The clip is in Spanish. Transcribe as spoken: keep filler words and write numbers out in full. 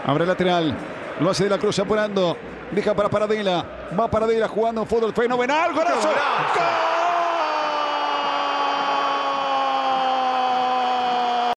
Abre lateral. Lo hace De la Cruz apurando. Deja para Paradela. Va Paradela jugando un fútbol fenomenal. ¡Golazo! ¡Gol!